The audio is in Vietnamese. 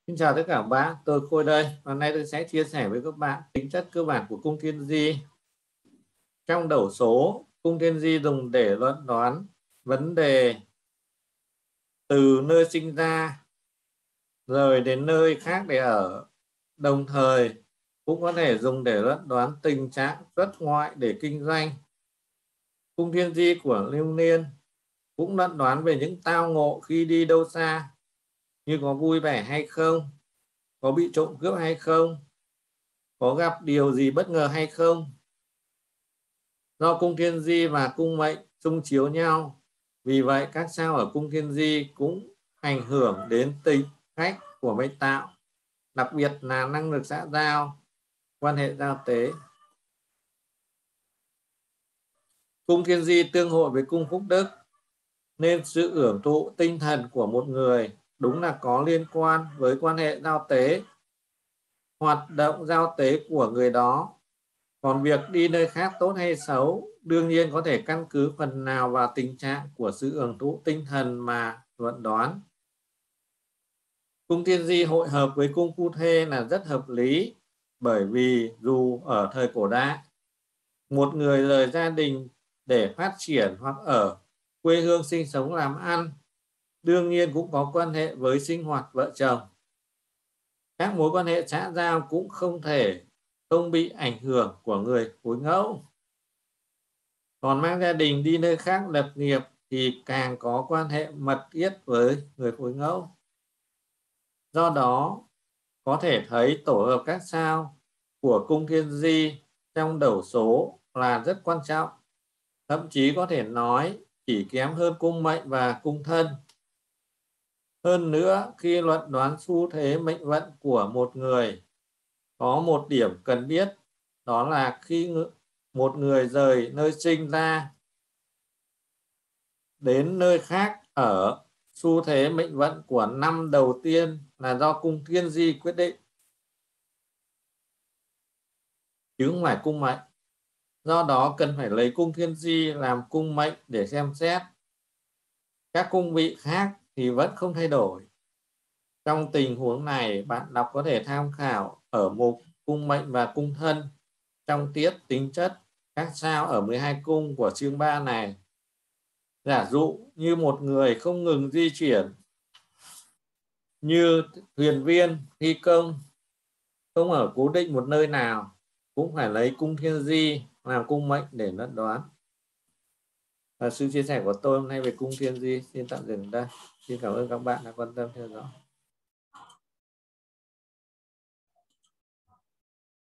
Xin chào tất cả các bạn, tôi Khôi đây. Hôm nay tôi sẽ chia sẻ với các bạn tính chất cơ bản của cung thiên di. Trong đầu số, cung thiên di dùng để luận đoán vấn đề từ nơi sinh ra rồi đến nơi khác để ở. Đồng thời cũng có thể dùng để luận đoán tình trạng xuất ngoại để kinh doanh. Cung thiên di của Lưu Niên cũng luận đoán về những tao ngộ khi đi đâu xa, như có vui vẻ hay không, có bị trộm cướp hay không, có gặp điều gì bất ngờ hay không. Do cung thiên di và cung mệnh xung chiếu nhau, vì vậy các sao ở cung thiên di cũng ảnh hưởng đến tính cách của mệnh tạo, đặc biệt là năng lực xã giao, quan hệ giao tế. Cung thiên di tương hội với cung phúc đức, nên sự hưởng thụ tinh thần của một người đúng là có liên quan với quan hệ giao tế, hoạt động giao tế của người đó. Còn việc đi nơi khác tốt hay xấu đương nhiên có thể căn cứ phần nào vào tình trạng của sự hưởng thụ tinh thần mà luận đoán. Cung thiên di hội hợp với cung phu thê là rất hợp lý, bởi vì dù ở thời cổ đại, một người rời gia đình để phát triển hoặc ở quê hương sinh sống làm ăn, đương nhiên cũng có quan hệ với sinh hoạt vợ chồng. Các mối quan hệ xã giao cũng không thể không bị ảnh hưởng của người phối ngẫu. Còn mang gia đình đi nơi khác lập nghiệp thì càng có quan hệ mật thiết với người phối ngẫu. Do đó, có thể thấy tổ hợp các sao của cung thiên di trong đầu số là rất quan trọng. Thậm chí có thể nói chỉ kém hơn cung mệnh và cung thân. Hơn nữa, khi luận đoán xu thế mệnh vận của một người, có một điểm cần biết, đó là khi một người rời nơi sinh ra đến nơi khác ở, xu thế mệnh vận của năm đầu tiên là do cung thiên di quyết định, chứ không phải cung mệnh. Do đó cần phải lấy cung thiên di làm cung mệnh để xem xét. Các cung vị khác thì vẫn không thay đổi. Trong tình huống này, bạn đọc có thể tham khảo ở mục cung mệnh và cung thân trong tiết tính chất các sao ở 12 cung của chương 3 này. Giả dụ như một người không ngừng di chuyển như thuyền viên, phi công, không ở cố định một nơi nào, cũng phải lấy cung thiên di làm cung mệnh để luận đoán. Và sự chia sẻ của tôi hôm nay về cung thiên di xin tạm dừng đây. Xin cảm ơn các bạn đã quan tâm theo dõi.